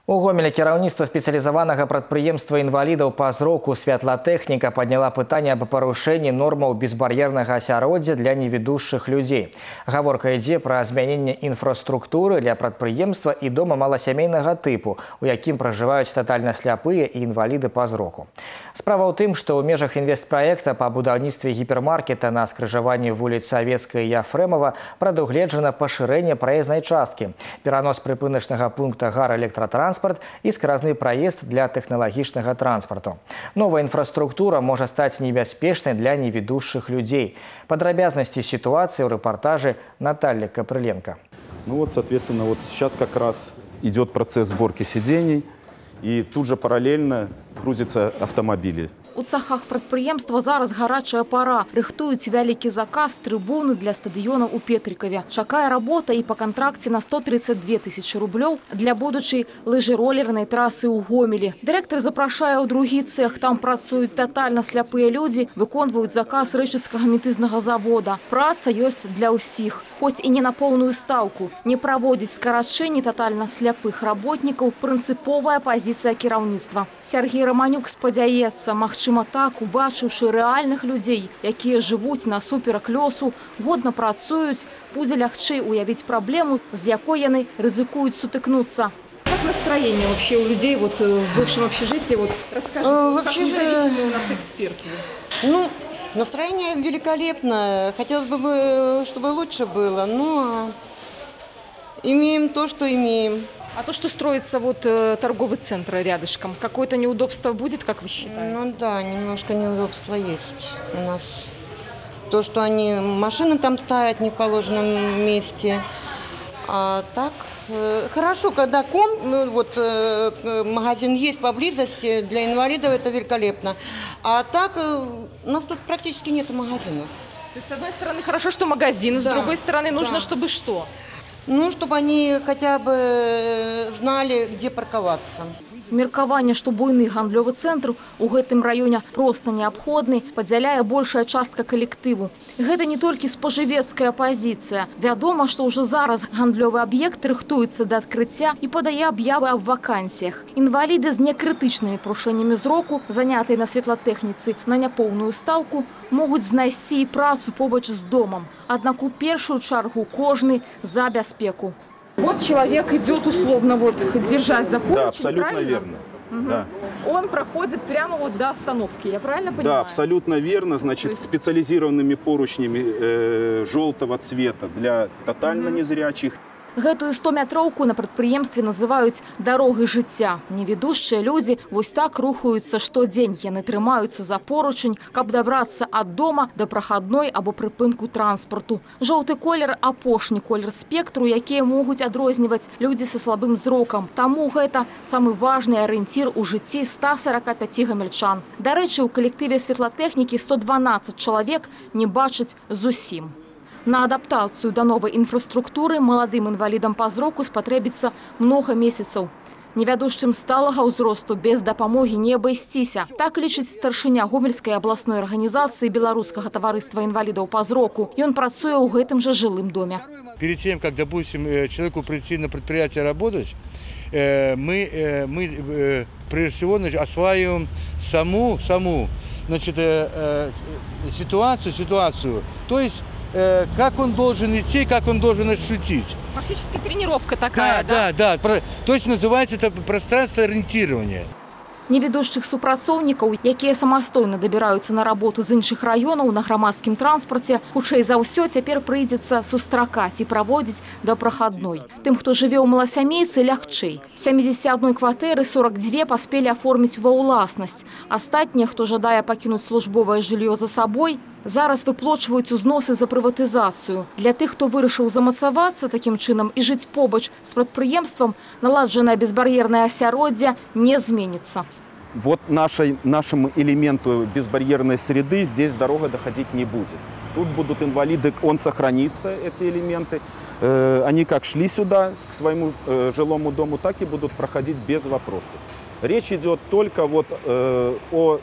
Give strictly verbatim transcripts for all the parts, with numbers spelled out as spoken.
У Гомелі кіраўніцтва спецыялізаванага прадпрыемства інвалідаў па зроку «Святлатэхніка» падняла пытанне аб парушэнні нормаў безбар'ернага асяроддзя для невідушчых людзей. Гаворка ідзе пра змяненне інфраструктуры для прадпрыемства і дома маласямейнага тыпу, у якім пражываюць татальна сляпыя і інваліды па зроку. Справа ў тым, што ў межах інвестпраекта па будаўніцтве гіпермаркета на скрыжаванні вуліц Савецкай і Яфрэмова прадугледжана пашырэнне праезнай часткі, перанос прыпыначнага пункта гар-электратранспарт і скразны праезд для тэхналагічнага транспарту. Новая інфраструктура можа стаць небяспечнай для невідушчых людзей. Падрабязнасці сітуацыі ў рэпартажы Натальи Капрыленко. Ну вот, соответственно, вот сейчас как раз идет процесс сборки сидений, и тут же параллельно грузятся автомобили. У цахах прадпрыемства зараз гарачая пара. Рыхтуюць вялікі заказ трыбуны для стадыёна ў Петрикаве. Чакае работа і па кантракце на сто тридцать две тысячи рублёў для будучай лыжыролернай трасы ў Гомелі. Дырэктар запрашае ў другі цэх. Там працуюць татальна сляпыя людзі, выконваюць заказ рэчыцкага метызнага завода. Праца ёсць для ўсіх, хоць і не на поўную стаўку. Не праводзіць скарачэнні татальна сляпых работнікаў прынцыповая пазіцыя кіраўніцтва. Сергей Романюк спадзяецца, магчыма, так, убачыўшы рэальных людзей, якія жывуць насуперак лёсу, годна працуюць, будзе лягчэй уявіць праблему, з якой яны рызыкуюць сутыкнуцца. Как настроение вообще у людей вот, в бывшем общежитии? Вот, расскажите, э, как общежитии... независимые у нас эксперты. Ну, настроение великолепное. Хотелось бы, чтобы лучше было, но имеем то, что имеем. А то, что строится вот торговый центр рядышком, какое-то неудобство будет, как вы считаете? Ну да, немножко неудобства есть у нас. То, что они машины там ставят не в положенном месте. А так, э, хорошо, когда ком, ну, вот, э, магазин есть поблизости, для инвалидов это великолепно. А так, э, у нас тут практически нет магазинов. То есть, с одной стороны, хорошо, что магазин, да, с другой стороны, нужно, да, чтобы что? Ну, чтобы они хотя бы знали, где парковаться. Меркаванне, што буйны гандлёвы цэнтр у гэтым раёне проста неабходны, падзяляе большая частка калектыву. Гэта не толькі спажывецкая пазіцыя. Вядома, што ўжо зараз гандлёвы аб'ект рыхтуецца да адкрыцця і падае аб'явы аб вакансіях. Інваліды з некрытычнымі парушэннямі зроку, занятыя на светлатэхніцы на няпоўную стаўку, могуць знайсці і працу побач з домам. Аднак у першую чаргу кожны за бяспеку. Вот человек идет условно вот держась за поручень, да, абсолютно правильно? Верно. Угу. Да. Он проходит прямо вот до остановки, я правильно понимаю? Да, абсолютно верно. Значит, есть... специализированными поручнями э, желтого цвета для тотально угу. незрячих. Гэтую стометроўку на прадпрыемстве называюць дарогай жыцця. Невідушчыя людзі вось так рухаюцца штодзень. Яны трымаюцца за поручень, каб дабрацца ад дома да прахадной або прыпынку транспарту. Жоўты колер – апошні колер спектру, якія могуць адрозніваць людзі са слабым зрокам. Таму гэта самы важны арыенцір у жыцці ста сорока пяти гамельчан. Дарэчы, у калектыве светлатэхнікі сто дванаццаць чалавек не бачаць зусім. На адаптацыю да новай інфраструктуры маладым інвалідам па зроку спатрэбіцца многа месяцаў. Невядушчым сталага ўзросту без дапамогі не абысціся. Так лічыць старшыня Гомельскай абласной арганізацыі Беларускага таварыства інвалідаў па зроку. Ён працуе ў гэтым жа жылым доме. Перед тем, как, допустим, человеку прийти на предприятие работать, мы, мы прежде всего, значит, осваиваем саму, саму значит, ситуацию, ситуацию. То есть как он должен идти, как он должен отшутить. Фактически тренировка такая, да? Да, да, да. То есть называется это пространство ориентирования. Невідушчых супрацоўнікаў, якія самастойна дабіраюцца на работу з іншых раёнаў на грамадскім транспарце, хутчэй за ўсё цяпер прыйдзецца сустракаць і праводзіць да прахадной. Тым, хто жыве ў маласямейцы, лягчэй. сямидесяти одной кватэры сорок две паспелі аформіць ва ўласнасць. Астатнія, хто жадае пакінуць службовае жыллё за сабой, зараз выплочваюць узносы за прыватызацыю. Для тых, хто вырашыў замацавацца такім чынам і жыць побач з прадпрыемствам, наладжанае безбар'ернае асяроддзе не зменіцца. Вот нашей, нашему элементу безбарьерной среды здесь дорога доходить не будет. Тут будут инвалиды, он сохранится, эти элементы. Э, они как шли сюда, к своему э, жилому дому, так и будут проходить без вопросов. Речь идет только вот, э, о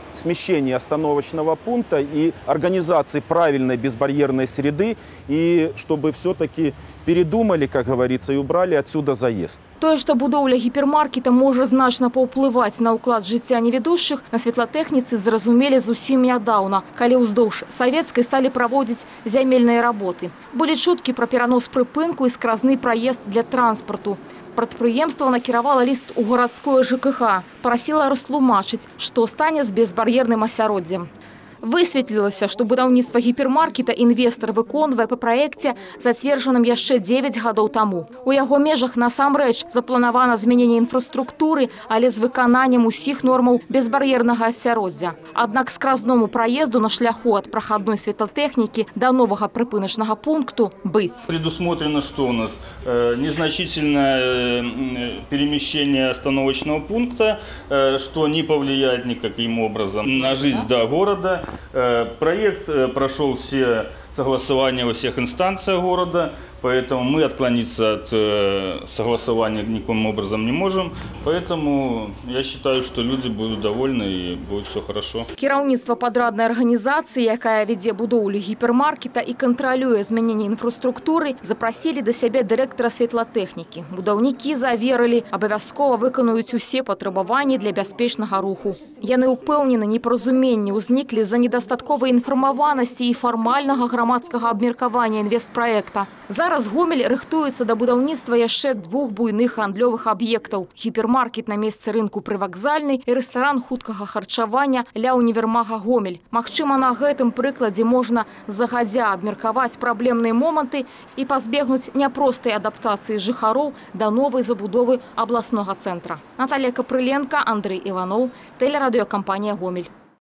смещения остановочного пункта и организации правильной безбарьерной среды, и чтобы все-таки передумали, как говорится, и убрали отсюда заезд. Тое, што будоўля гіпермаркета можа значна паўплываць на ўклад жыцця невідушчых, на светлатэхніцы зразумелі зусім нядаўна, калі ўздоўж Савецкай сталі праводзіць зямельныя работы. Былі чуткі пра перанос прыпынку і скразны праезд для транспарту. Прадпрыемства накіравала ліст у гарадское ЖКХ, прасіла растлумачыць, што стане з безбар'ерным асяроддзем. Высветлілася, што будаўніцтва гіпермаркета інвестар выконвае па праекце, зацверджаным яшчэ дзевяць гадоў таму. У яго межах насамрэч запланавана змяненне інфраструктуры, але з выкананнем усіх нормаў безбар'ернага асяроддзя. Аднак скразному праезду на шляху ад прахадной светлатэхнікі да новага прыпыначнага пункту быць. Предусмотрено, что у нас э, незначительное э, перемещение остановочного пункта, э, что не повлияет никаким образом на жизнь до города. Проект прошел все согласования во всех инстанциях города, поэтому мы отклониться от согласования никаким образом не можем. Поэтому я считаю, что люди будут довольны и будет все хорошо. Кіраўніцтва падраднай арганізацыі, якая вядзе будоўлю гіпермаркета і кантралюе змяненне інфраструктуры, запрасілі да сябе дырэктара светлатэхнікі. Будаўнікі заверылі, абавязкова выканаюць усе патрабаванні для бяспечнага руху. Яны ўпэўнены, непаразуменні ўзніклі з-за недастатковай інфармаванасці і фармальнага грамадскага абмеркавання інвестпраекта. Зараз Гомель рыхтуецца да будаўніцтва яшчэ двух буйных гандлёвых аб'ектаў. Гіпермаркет на месцы рынку прывакзальны і рэстаран хуткага харчавання ля універмага Гомель. Магчыма, на гэтым прыкладзе можна загадзя абмеркаваць праблемныя моманты і пазбегнуць няпростай адаптацыі жыхароў да новай забудовы абласнога цэнтра. Наталья Капрыленко, Андрей Иванов, телерадиокомпания «Гомель».